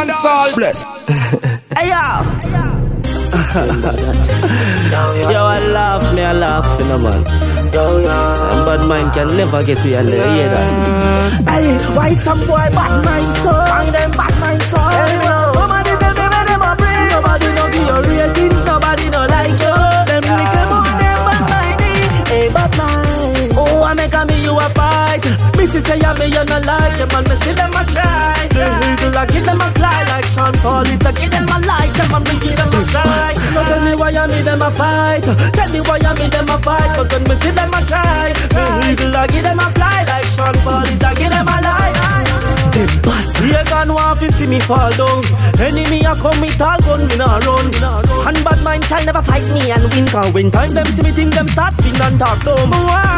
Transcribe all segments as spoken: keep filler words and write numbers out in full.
dancehall bless. Hey yo. Yo, I laugh, me I laugh, you know, man. Yo, yo. And bad mind can never get to you and they hear that. Hey, why some boy bad mind so? Find them bad mind so. Nobody tell me where them are bring. Nobody know be your real things. Nobody know like you. Them nigga more them bad mind. Hey, bad mind. Oh, I make a me you a fight. Me see say ya me you no like you, man. Me see them a try. The eagle a give them a fly like Sean Paul. It a give them a like them and me give them a try. So tell me why you me them a fight. Tell me why you me them a fight. But when me see them a try, the eagle a give them a fly like Sean Paul. It a give them a like. Them bad. They gone want to see me fall down. Enemy a come with all gun, me nah run. And bad mind shall never fight me and win. Cause when time them see me think them start sing and talk down.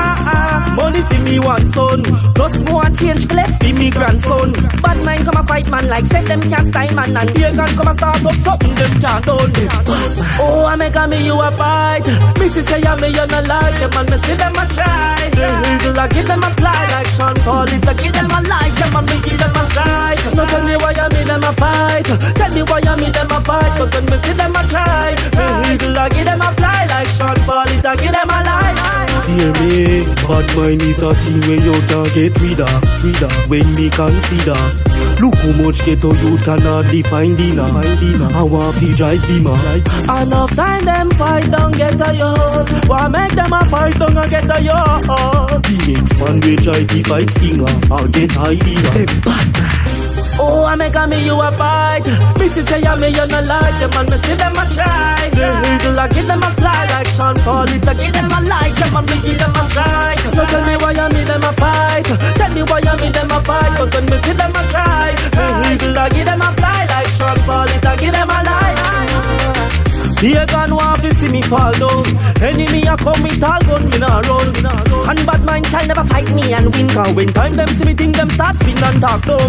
Money for me one son. Plus more change flex for me grandson. Bad mind come a fight man like said them can't style man. And they can come a start up something them can't done. Oh, I make a me you a fight. Me see say ya me you no like them and me see them a try. The eagle a give them a fly like Sean Paul. It a give them a like them and me give them a strike. No tell me why you me them a fight. Tell me why you me them a fight. But when me see them a try, the eagle a give them a fly like Sean Paul. It a give them a like. Hear me, bad mind is a thing when you can't get rid of, rid of. When me consider, look how much ghetto you cannot define dinner. I want to drive Beamer. Enough time them fight don't get a yo. Why make them a fight don't get a yo? The next man will try to fight Stinger or get idea. Them bad. Oh, I make a me you a fight. Me see say ya me you no like them and me see them a try. The eagle a give them a fly like Sean Paul. It a give them a like them and me give them a strike. So tell me why you me them a fight. Tell me why you me them a fight. But when me see them a try, the eagle a give them a fly like Sean Paul. It a give them a like. They gone want to see me fall down. Enemy a come with all gun, me nah run. And bad mind shall never fight me and win. Cause when time them see me think them start spin and talk down.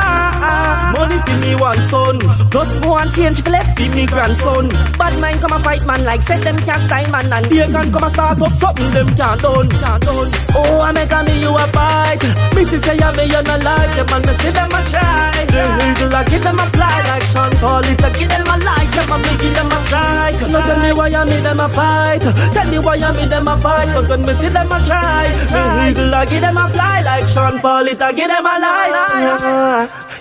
Money for me one son. Plus more change flex for me grandson. Bad mind come a fight man like said them can't style man. And they can come a start up something them can't done. Oh, I make a me you a fight. Me see say ya me you no like them and me see them a try. The eagle a give them a fly like Sean Paul. It a give them a like them and me give them a strike. No tell me why you me them a fight. Tell me why you me them a fight. But when me see them a try, the eagle a give them a fly like Sean Paul. It a give them a like.